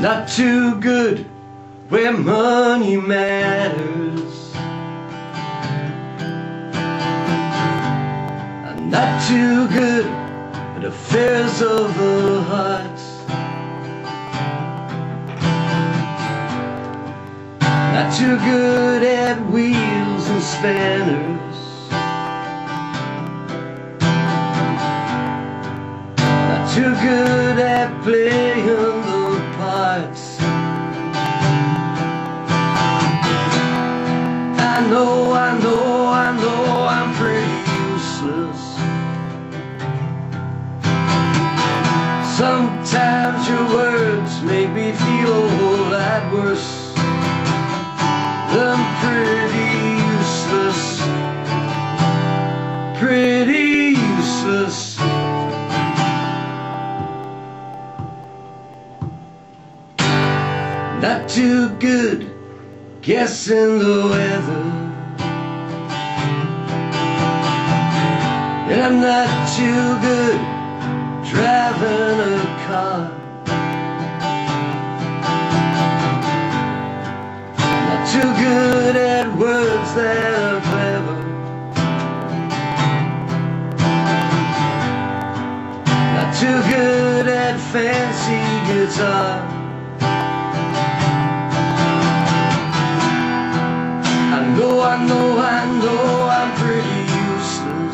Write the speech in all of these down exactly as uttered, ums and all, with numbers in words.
not too good where money matters. I'm not too good at affairs of the heart. Not too good at wheels and spanners. Not too good at playing the parts. I know, I know, I know I'm pretty useless. Sometimes your words make me feel a whole lot worse. I'm pretty useless, pretty useless. Not too good guessing the weather, and I'm not too good driving a car. Too good at words that are clever. Not too good at fancy guitar. I know, I know, I know I'm pretty useless.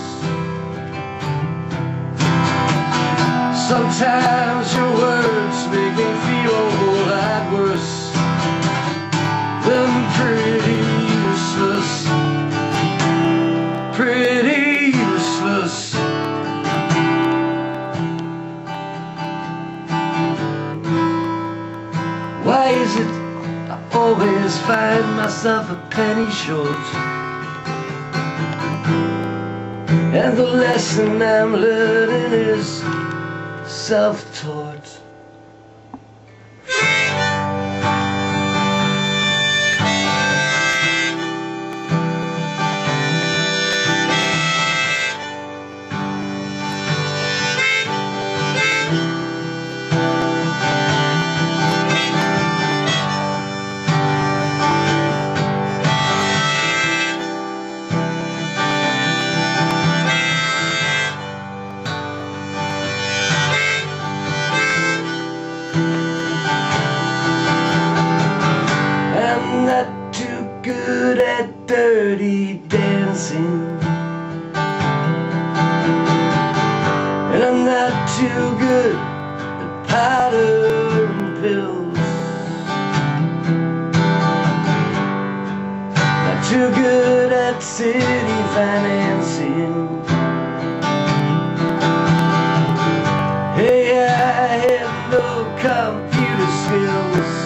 Sometimes your words make me feel a whole lot worse. I'm pretty useless, pretty useless. Why is it I always find myself a penny short? And the lesson I'm learning is self-taught. I'm not too good at dirty dancing, and I'm not too good at powder and pills. Not too good at city financing. Hey, I have no computer skills.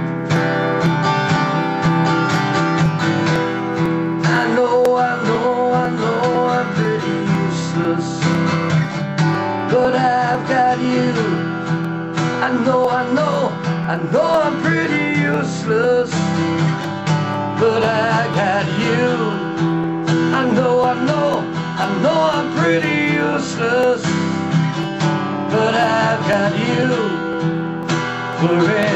But I've got you. I know, I know, I know I'm pretty useless. But I got you. I know, I know, I know I'm pretty useless. But I've got you forever.